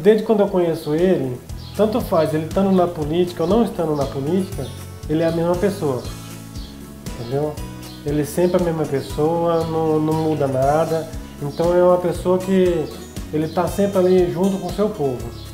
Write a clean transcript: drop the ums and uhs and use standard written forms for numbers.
desde quando eu conheço ele, tanto faz ele estando na política ou não estando na política, ele é a mesma pessoa, entendeu? Ele é sempre a mesma pessoa, não muda nada, então é uma pessoa que ele está sempre ali junto com o seu povo.